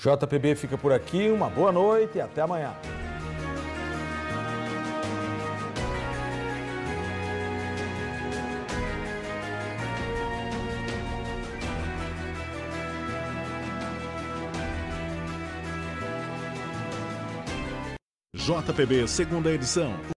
JPB fica por aqui, uma boa noite e até amanhã. JPB, segunda edição.